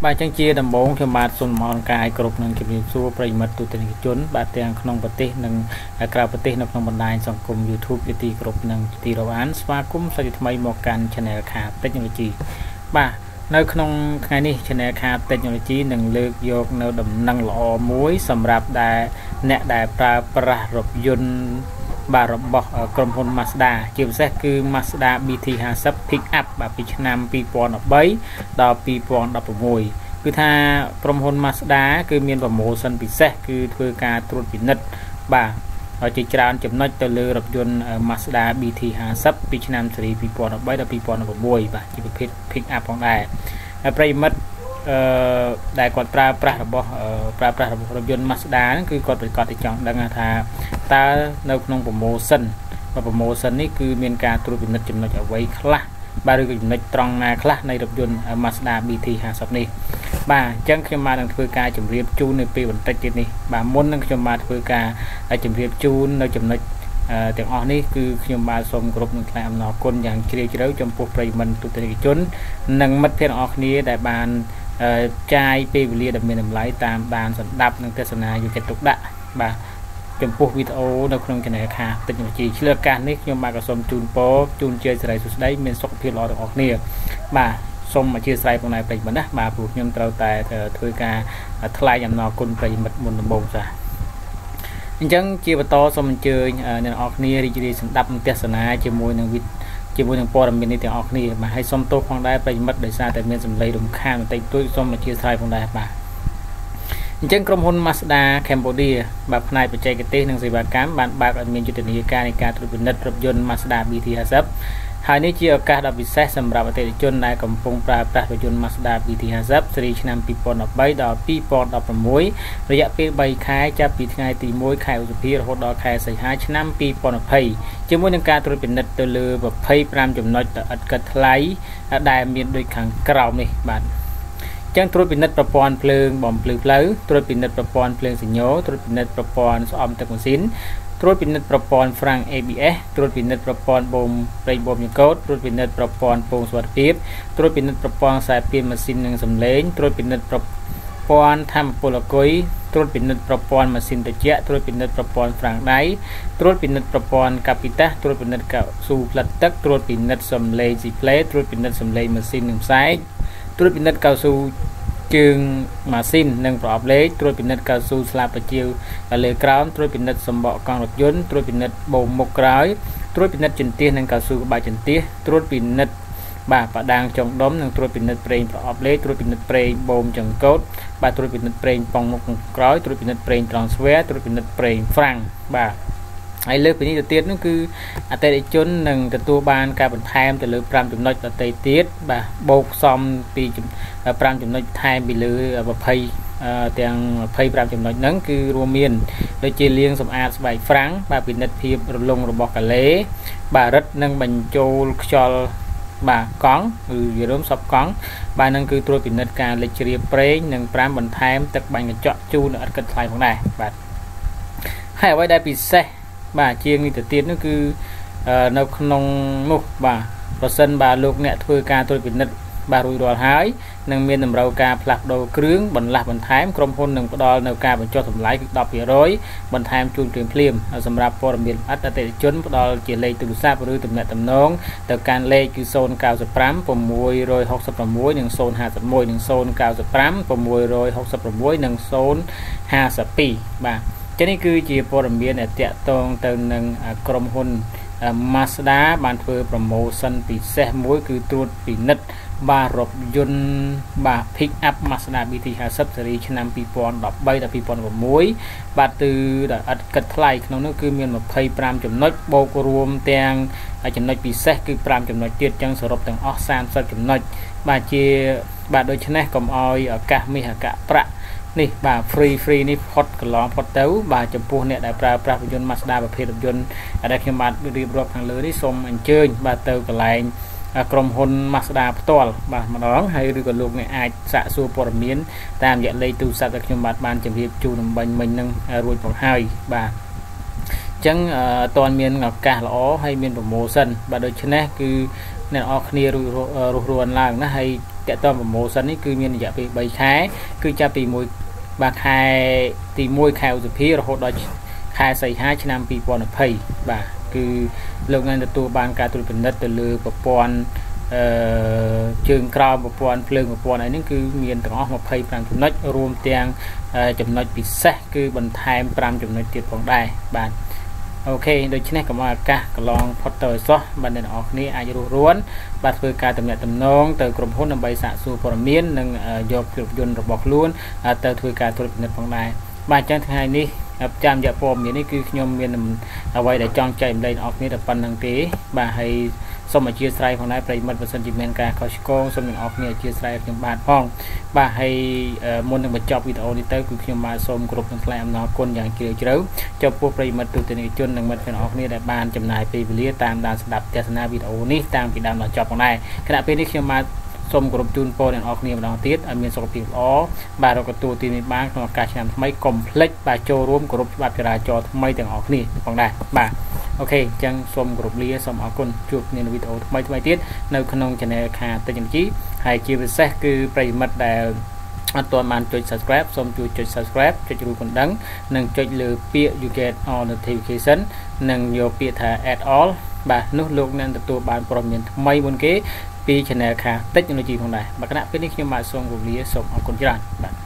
bà chẳng chia đầm bốn cho bà xuân mòn cài cột nâng kịp xua bày mật tụ tình chốn bà tiền không bật tê nâng cào bật tê nâng không bàn đài sòng cùng YouTube để tì cột nâng tì đầu án và cũng sẽ thay một can channel khá technology bà nơi không ngày ní channel khá technology nâng lược dọc nơi đầm nâng lọ muối sầm rạp đài nẹt đài pra rộp yun bà rộp bọc cầm hồn Mazda chiều xét cứ Mazda BT50 pick up bà pitch nam pi pon ở bấy đo pi pon đập mùi cứ tha cầm hồn Mazda cứ miền vào mô sân bị xét cứ thưa ca truột bị nứt bà ở chỉ tràn chấm nói từ lừa rộp yun Mazda BT50 pitch nam seri pi pon ở bấy đo pi pon ở mùi bà chỉ bị pick up phong đài bây mất đại quạt pra rộp yun Mazda cứ quạt bị quạt thì chọn đang thà ta nấu nông promotion và promotionนี้คือមានការត្រួតពិនិត្យចំណុចអ្វីខ្លះបាទឬក៏ចំណុចត្រង់ណាខ្លះនៃរថយន្ត Mazda BT50 នេះបាទអញ្ចឹងខ្ញុំបាននឹងធ្វើការជម្រាបជូននៅពេលបន្តិចទៀតនេះបាទមុននឹងខ្ញុំបានធ្វើការជម្រាបជូននៅចំណុចទាំងអស់នេះគឺខ្ញុំបានសូមគោរពនឹងថ្លែងអំណរគុណយ៉ាងជ្រាលជ្រៅចំពោះប្រិយមិត្តទូទាំងជននិងមិត្តភ័ក្តិទាំងអស់គ្នាដែលបានចាយពេលវេលាដ៏មានតម្លៃតាមបានសម្ដាប់និងទស្សនាយកចិត្តទុកដាក់បាទចំពោះវីដេអូនៅក្នុង channel ខាតិចជីឆ្លើយការនេះខ្ញុំបាទក៏សូមជូនពរជូនជ័យសិរីសួស្តីមានសុខភាពល្អទាំងអស់គ្នាបាទសូមអធិស្ឋានផងដែរប្រិយមិត្តណាបាទព្រោះខ្ញុំត្រូវតែធ្វើការថ្លែងអំណរគុណប្រិយមិត្តមុនដំបូងចា៎អញ្ចឹងជាបន្តសូមអញ្ជើញអ្នកនរគ្នារីករាយស្ដាប់និងទស្សនាជាមួយនឹងព័ត៌មាននេះទាំងអស់គ្នាបាទហើយសូមទោសផងដែរប្រិយមិត្តដោយសារតែមានសម្លេងរំខានបន្តិចតួចសូមអធិស្ឋានផងដែរបាទអញ្ចឹងក្រុមហ៊ុន Mazda Cambodia បាទផ្នែកបច្ចេកទេសនិងសេវាកម្មបានបើកឲ្យមានយុទ្ធនាការនៃការត្រួតពិនិត្យរថយន្ត Mazda BT50 ហើយនេះជាឱកាសដ៏ពិសេសសម្រាប់អតិថិជនដែលកំពុងប្រើប្រាស់រថយន្ត Mazda BT50 ស៊េរីឆ្នាំ2013ដល់2016រយៈពេល3ខែចាប់ពីថ្ងៃទី1ខែឧសភារហូតដល់ខែសីហាឆ្នាំ2020ជាមួយនឹងការត្រួតពិនិត្យទៅលើ25ចំណុចដ៏ឥតគិតថ្លៃដែលមានដូចខាងក្រោមនេះបាទចឹងត្រួតពិនិត្យប្រព័ន្ធភ្លើងបំភ្លឺផ្លូវត្រួតពិនិត្យប្រព័ន្ធភ្លើងសញ្ញោត្រួតពិនិត្យប្រព័ន្ធស្អំទឹកម៉ាស៊ីនត្រួតពិនិត្យប្រព័ន្ធហ្វ្រាំង ABS ត្រួតពិនិត្យប្រព័ន្ធបូមប្រេងបូមចង្កូតត្រួតពិនិត្យប្រព័ន្ធពងសុវត្ថិភាពត្រួតពិនិត្យប្រព័ន្ធខ្សែពានម៉ាស៊ីននិងសំឡេងត្រួតពិនិត្យប្រព័ន្ធថាមពលអគុយត្រួតពិនិត្យប្រព័ន្ធម៉ាស៊ីនត្រជាក់ត្រួតពិនិត្យប្រព័ន្ធហ្វ្រាំងដៃត្រួតពិនិត្យប្រព័ន្ធកាពីតាត្រួតពិនិត្យកៅស៊ូផ្លិតទឹកត្រួតពិនិត្យសំឡេងស៊ីផ្លេត្រួតពិនិត្យសំឡេងម៉ាស៊ីននិងផ្សែងត្រួតពិនិត្យកៅស៊ូជើងម៉ាស៊ីននិងប្រអប់លេខត្រួតពិនិត្យកៅស៊ូស្លាបបញ្ជាវលើក្រោមត្រួតពិនិត្យសម្បកកង់រថយន្តត្រួតពិនិត្យបូមមុខក្រោយត្រួតពិនិត្យចន្ទះនិងកៅស៊ូក្បាលចន្ទះត្រួតពិនិត្យបាទបដាងចុងដុំនិងត្រួតពិនិត្យប្រេងប្រអប់លេខត្រួតពិនិត្យប្រេងបូមចង្កូតបាទត្រួតពិនិត្យប្រេងប៉ងមុខក្រោយត្រួតពិនិត្យប្រេងត្រង់ស្វែត្រួតពិនិត្យប្រេងហ្វ្រាំងបាទហើយលើពីនេះទៅទៀតនោះគឺអតិថិជននឹងទទួលបានការបន្ថែមទៅលើ5ចំណុចដទៃទៀតបាទបូកសំពី5ចំណុចថែមពីលើ20ទាំង25ចំណុចហ្នឹងគឺរួមមានដូចជាលាងសម្អាតស្បែកហ្វ្រាំងបាទពិនិត្យភាពរលុងរបស់កាឡេបាទរឹតនិងបញ្ចូលខ្យល់បាទកង់គឺវារួមសពកង់បាទនឹងគឺត្រួតពិនិត្យការលេចជ្រាបប្រេងនិង5បន្ថែមទឹកបាញ់កញ្ចក់ជូនឥតគិតថ្លៃផងដែរបាទហើយអ្វីដែលពិសេសបាទជាងនេះទៅទៀតនោះគឺនៅក្នុងនោះបាទប្រសិនបាទលោកអ្នកធ្វើការត្រួតពិនិត្យបាទរួចរាល់ហើយនឹងមានតម្រូវការផ្លាស់ប្ដូរគ្រឿងបន្លាស់បន្ថែមក្រុមហ៊ុននឹងផ្ដល់នៅការបញ្ចុះតម្លៃគឺ 10% បន្ថែមជូនភ្លាមសម្រាប់ព័ត៌មានអតិថិជនផ្ដល់ជាលេខទូរស័ព្ទឬទំនាក់ទំនងទៅកាន់លេខគឺ095 666និង051និង095 666និង052បាទចឹងនេះគឺជាព័ត៌មានដែលតាក់ទងទៅនឹងក្រុមហ៊ុន Mazda បានធ្វើ promotion ពិសេសមួយគឺត្រួតពិនិត្យបាទរថយន្តបាទ pick up Mazda BT50 ស៊េរីឆ្នាំ2013ដល់2016បាទគឺដែលឥតគិតថ្លៃក្នុងនោះគឺមាន25ចំណុចបូករួមទាំងចំណុចពិសេសគឺ5ចំណុចទៀតចឹងសរុបទាំងអស់30ចំណុចបាទជាបាទដូច្នេះកុំឲ្យឱកាសមាសឱកាសប្រាក់នេះបាទ free នេះផុតកន្លងផុតទៅបាទចំពោះអ្នកដែលប្រើប្រាស់រថយន្ត Mazda ប្រភេទរថយន្តដែលខ្ញុំបានរៀបរាប់ខាងលើនេះសូមអញ្ជើញបាទទៅកន្លែងក្រុមហ៊ុន Mazda ផ្ទាល់បាទម្ដងហើយឬក៏លោកអ្នកអាចសាកសួរព័ត៌មានតាមរយៈលេខទូរស័ព្ទដែលខ្ញុំបានជម្រាបជូនអំបញ្ញមិញនឹងរួចមកហើយបាទអញ្ចឹងតើមានឱកាសល្អហើយមាន promotion បាទដូច្នេះគឺអ្នកនរគ្នារួសរាន់ឡើងណាហើយ tẹt to một sân ấy cứ miền dạ bị bay khái cứ cha bị mùi ba khai thì mùi khai từ phía rồi đó khai xây 2 năm bị bọn thầy bà cứ lúc này tụ ban cả tụ bình đất từ lừa bọn trường cao một bọn phơi một bọn này những cứ miền tây một thầy bằng chấm nách rùm tiền chấm nách bị xét cứ bình tham pram chấm nách tiệt vòng đài bạn ok đôi khi này có mà cả lon Potter xóa bạn nên ở này ai rồi ruốn bạn phơi cả tầm nhẹ tầm nong từ group hôn nằm bay xạ su phò miến nâng dọc chụp dồn rồi bọc luôn từ phơi cả tụ bình đất vòng đài bạn chân thứ hai ní chạm dạ phò miến này cứ nhom miền vậy để chọn chạy lên ở này là phần năng tế bà hay xong mà chia sẻ phòng này phải mất và sân chỉ men cả có con xong mình off này chia sẻ trong bạn phong bà hay muốn được một chọc video đi tới cũng khi mà xong group làm nó con dạng kiểu chớ cho phô phải mất từ tiền chôn đừng mất phải off này để ban chấm này về lý tam đàn đập test na video ní tam cái đàn nó chọc phòng này cái đã bên đi khi mà xong group chun po đàn off này nó tiết miền sọc tiền ó bà rồi có tu tiền bán nó cả làm mấy complex bà choរួមgroup bà ra cho mấy tiền off này phòng này bà ok chẳng xong group lia xong ở con chuột nên video mấy tiết nơi khung channel khá tên nhận chí hay chia sẻ cứ play mất để toàn màn chơi subscribe xong chơi subscribe cho chú còn đắng nâng chơi lừa pia you get all notification nâng nhiều pia thả at all bà nút luôn nên tụi bạn promote mấy bốn kế pi channel khá technology phòng này và các bạn biết khi mà xong group lia xong ở con chơi bạn